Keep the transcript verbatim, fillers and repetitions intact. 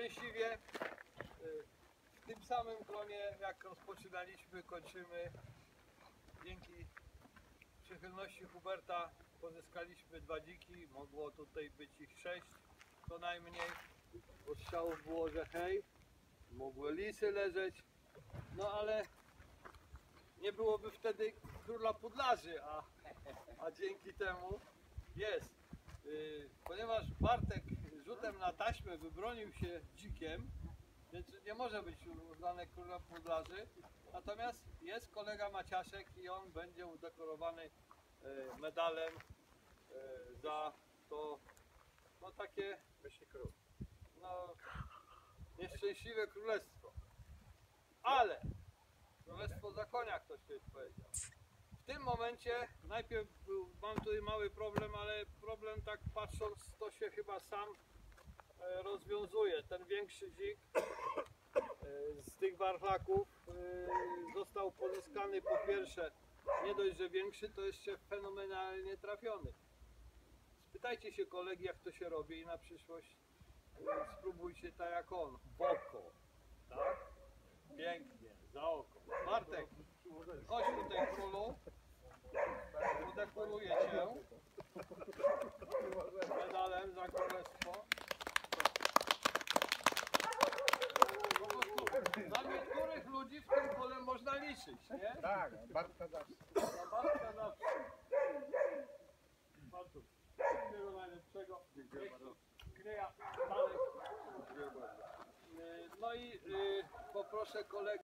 szczęśliwie w tym samym gronie, jak rozpoczynaliśmy, kończymy. Dzięki przychylności Huberta pozyskaliśmy dwa dziki. Mogło tutaj być ich sześć co najmniej. Ostrzałów było, że hej, mogły lisy leżeć, no ale nie byłoby wtedy króla pudlarzy, a, a dzięki temu jest. Yy, ponieważ Bartek rzutem na taśmę wybronił się dzikiem, więc nie może być uznany królem pudlarzy, natomiast jest kolega Maciaszek i on będzie udekorowany yy, medalem yy, za to, no takie no, nieszczęśliwe królestwo. Ale królestwo zakonia, ktoś kiedyś powiedział. W tym momencie najpierw był, mam tutaj mały problem, ale problem tak patrząc to się chyba sam e, rozwiązuje. Ten większy dzik e, z tych warchlaków e, został pozyskany po pierwsze nie dość, że większy, to jeszcze fenomenalnie trafiony. Spytajcie się kolegi, jak to się robi i na przyszłość e, spróbujcie tak jak on, w oko, tak? Pięknie, za oko. Bartek, chodź tutaj królu, udekoruję cię medalem za królestwo. Po prostu na niektórych ludzi w tym pole można liczyć, nie? Tak, Bartka zawsze. Na Bartka zawsze. Bartuś, wszystkiego najlepszego. Dziękuję bardzo. Kryja dalej. Dziękuję bardzo. No i y, poproszę kolegę.